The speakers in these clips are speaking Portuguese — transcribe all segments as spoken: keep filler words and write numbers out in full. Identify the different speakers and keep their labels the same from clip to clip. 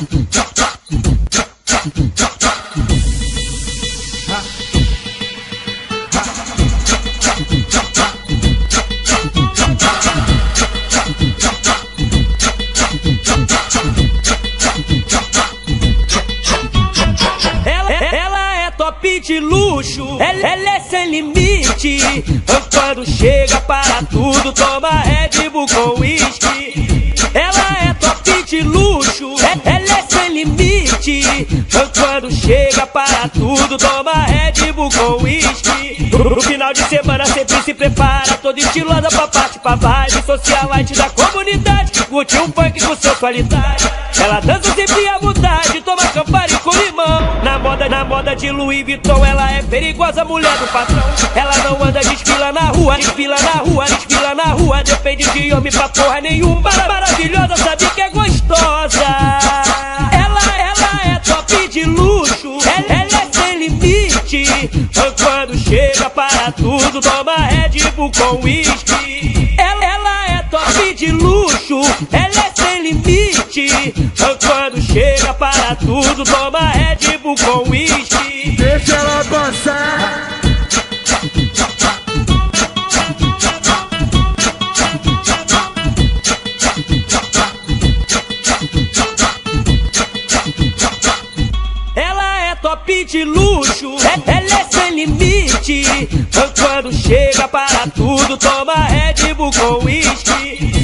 Speaker 1: De luxo, ela, ela é sem limite. Quando chega para tudo, toma Red Bull com whisky. Ela é top de luxo, ela é sem limite. Quando chega para tudo, toma Red Bull com whisky. No final de semana sempre se prepara, toda estilosa pra parte, pra vibe socialite da comunidade. Curte um funk com sensualidade. Ela dança sempre à vontade, toma Campari com limão. Na moda, na moda de Louis Vuitton, ela é perigosa, mulher do patrão. Ela não anda, desfila na rua, desfila na rua, desfila na rua. Depende de homem pra porra nenhuma. Maravilhosa, sabe que é gostosa. Ela, ela é top de luxo, ela, ela é sem limite. Quando chega para tudo, toma Red Bull com whisky. Ela, ela é top de luxo, ela é sem limite. Quando chega para tudo, toma Red Bull com whisky.
Speaker 2: Deixa ela passar.
Speaker 1: Ela é top de luxo, ela é sem limite. Quando chega para tudo, toma Red Bull com whisky.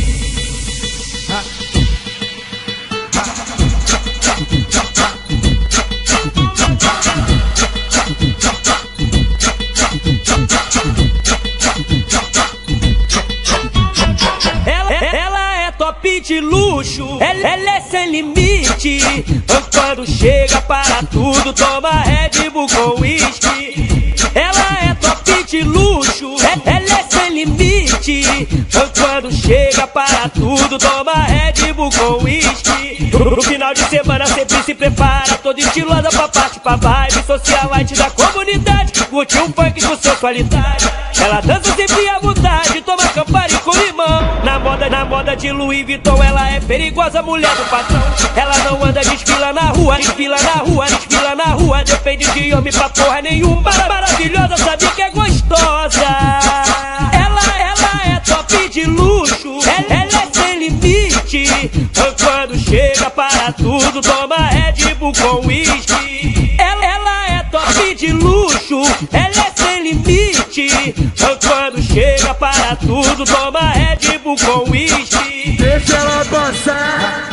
Speaker 1: Ela, ela é top de luxo, ela, ela é sem limite. Quando chega para tudo, toma Red Bull com whisky. Ela é top de luxo, ela é sem limite. Quando chega para tudo, toma Red Bull com whisky. No final de semana sempre se prepara, toda estilosa pra parte, pra vibe socialite da comunidade. Curte um funk com sensualidade. Ela dança sempre à vontade, toma Campari com limão. Na moda, na moda de Louis Vuitton, ela é perigosa, mulher do patrão. Ela não anda, desfila na rua, desfila na rua, desfila na rua. Depende de homem pra porra nenhuma. Maravilhosa, sabe que é gostosa. Ela, ela é top de luxo, ela, ela é sem limite. Quando chega para tudo, toma Red Bull com whisky. Ela, ela é top de luxo, ela é sem limite. Quando chega para tudo, toma Red Bull com whisky.
Speaker 2: Deixa ela passar.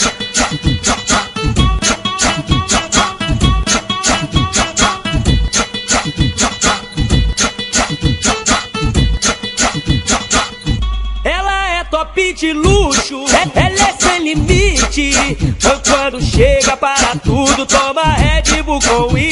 Speaker 1: Ela é top de luxo, ela é sem limite. Quando chega para tudo, toma Red Bull com whisky.